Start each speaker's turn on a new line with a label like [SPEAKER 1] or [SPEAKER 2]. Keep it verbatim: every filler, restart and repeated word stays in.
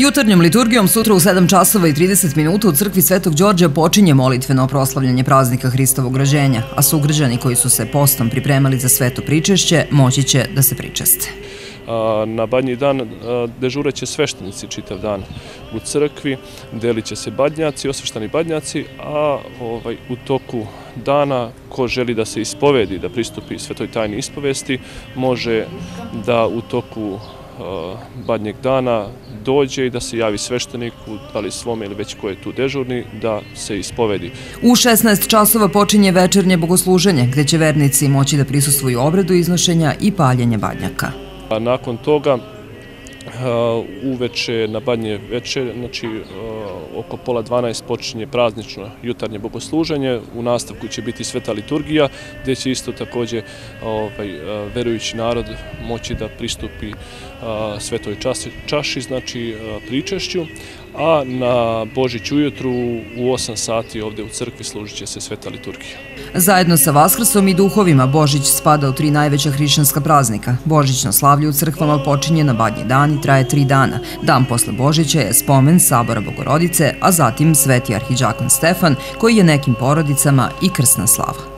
[SPEAKER 1] Jutarnjom liturgijom sutra u sedam časova i trideset minuta u crkvi Svetog Đorđa počinje molitveno proslavljanje praznika Hristovog rođenja, a sugrađani koji su se postom pripremali za sveto pričešće moći će da se pričeste.
[SPEAKER 2] Na Badnji dan dežureće sveštenici čitav dan u crkvi, delit će se badnjaci, osveštani badnjaci, a u toku dana ko želi da se ispovedi, da pristupi svetoj tajni ispovesti, može da u toku badnjeg dana dođe i da se javi svešteniku, da li svome ili već ko je tu dežurni, da se ispovedi.
[SPEAKER 1] U šesnaest časova počinje večernje bogosluženje, gde će vernici moći da prisustvuju obredu iznošenja i paljenja badnjaka.
[SPEAKER 2] Nakon toga, uveče na Badnje večer, znači oko pola dvanaest počinje praznično jutarnje bogosluženje, u nastavku će biti sveta liturgija, gdje će isto također verujući narod moći da pristupi svetoj čaši, znači pričešću, a na Božić ujutru u osam sati ovdje u crkvi služit će se sveta liturgija.
[SPEAKER 1] Zajedno sa Vaskrsom i duhovima Božić spada u tri najveća hrišćanska praznika. Božićno slavlje u crkvama počinje na Badnji dan i traje tri dana. Dan posle Božića je spomen Sabora Bogorodice, a zatim Sveti arhidžakon Stefan, koji je nekim porodicama i krsna slava.